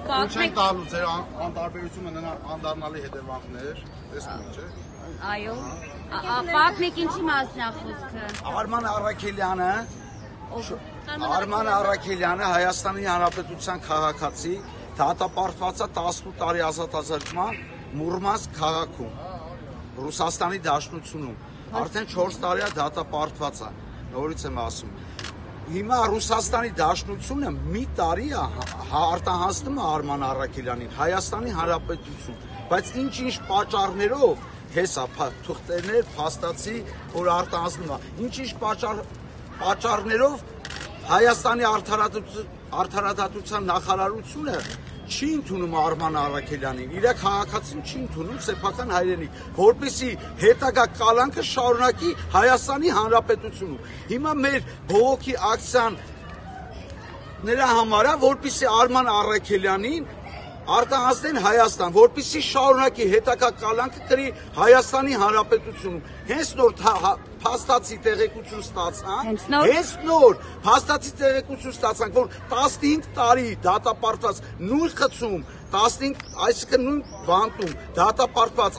Ինչեն տալու ձեր անտարբերությունը անդառնալի հետևանքներ, տեսնում եք, չէ՞։ Այո։ Պատմեք ինչի մասին է խոսքը։ Արման Առաքելյանը Հայաստանի Հանրապետության քաղաքացի, դատապարտված է 18 տարի ազատազրկման Մուրմանսկ քաղաքում, Ռուսաստանի Դաշնությունում, արդեն 4 տարի է դատապարտված է, նորից եմ ասում։ Հիմա Ռուսաստանի Դաշնությունը մի տարի է արտահանձնում է Արման Առաքելյանին Հայաստանի Հանրապետություն, բայց ինչ պատճառներով հեսա թուղթերներ փաստացի, որ արտահանձնում է, ինչ պատճառներով Հայաստանի արդարադատության նախարարությունը չի ընդունում Արման Առաքելյանին, իր քաղաքացին չի ընդունում սեփական հայրենիք, որպեսզի հետագա կալանքը շարունակի Հայաստանի Հանրապետությունում։ Հիմա մեր բողոքի ակցիան նրա համար է, որպեսզի Արման Առաքելյանին արտահանձնեն Հայաստան, որպեսզի շարունակի հետագա կալանքը կրի Հայաստանի Հանրապետությունում։ Հենց նոր փաստացի տեղեկություն ստացանք, որ 15 տարի դատապարտված նույն խցում, 15, այսինքն նույն բանտում դատապարտված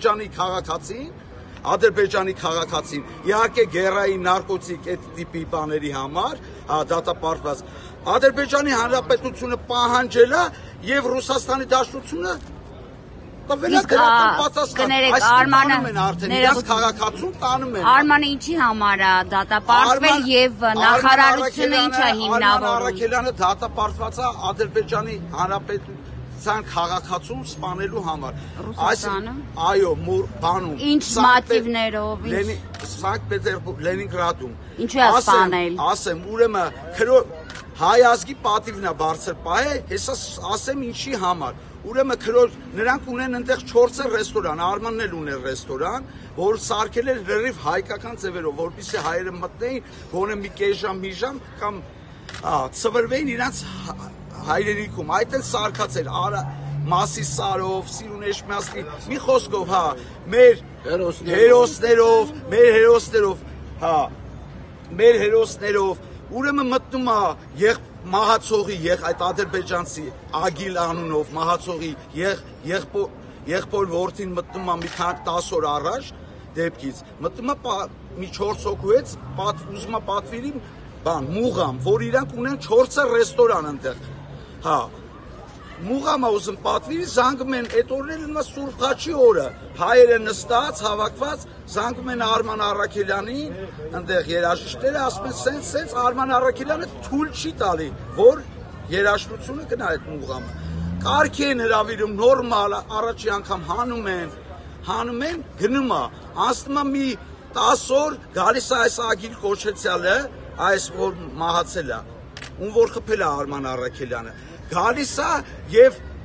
Ադրբեջանի քաղաքացին, իհարկե գերային նարկոտիկ այդ տիպի բաների համար, դատապարտված Ադրբեջանի Հանրապետությունը պահանջել է եւ Ռուսաստանի Դաշնությունը տվել է դրական պատասխան։ Այս քաղաքացուն տանում են։ Արմանը ինչի համար է դատապարտվել եւ նախարարությունը ինչ է հիմնավորում։ Արման Առաքելյանը դատապարտված է Ադրբեջանի Հանրապետության քաղաքացուն սպանելու համար։ Ռուսաստանը։ Այո, բանում։ Ինչ մոտիվներով։ Սանկտ Պետերբուրգ, Լենինգրադում։ Ինչու է սպանել։ Ասեմ, ուրեմն հայ ազգի պատիվն է բարձր պահել, հեսա ասեմ ինչի համար։ Ուրեմն նրանք ունեն այնտեղ 4 ռեստորան, Արմանն էլ ուներ ռեստորան, որ սարքել էր լրիվ հայկական ձևերով, որպեսզի հայերը մտնեին, գոնե մի կես ժամ, մի ժամ կամ ծվրվեին իրանց հայրենիքում։ Այդ էլ սարքած էր Մասի Սարով, Սիրուն Էշմիածնի, մի խոսքով, մեր հերոսներով, ուրեմն մտնում է մահացողի այդ ադրբեջանցի Ագիլ անունով մահացողի եղբոր որդին մտնում է մի քանի 10 օր առաջ դեպքից, մտնում է մի 4 հոգուց ուզում է պատվիրի Մուղամ, որ իրանք ունեն 4 ռեստորան այնտեղ, Մուղամը ուզում պատվիրի, զանգում են, այդ օրերն Սուրբ Խաչի օրը, հայերը նստած, հավաքված, զանգում են Արման Առաքելյանին, այնտեղ երաժիշտները ասում են, սենց Արման Առաքելյանը թույլ չի տալի, որ երաժշտությունը գնա այդ Մուղամը։ Կարգի են հրավիրում, նորմալ, առաջի անգամ հանում են, գնում է, անցնում է մի 10 օր, գալիս է այս Ագիլ Կոչեցյալը, այս որ մահացել է, ում որ խփել է Արման Առաքելյանը։ Գալիս է եւ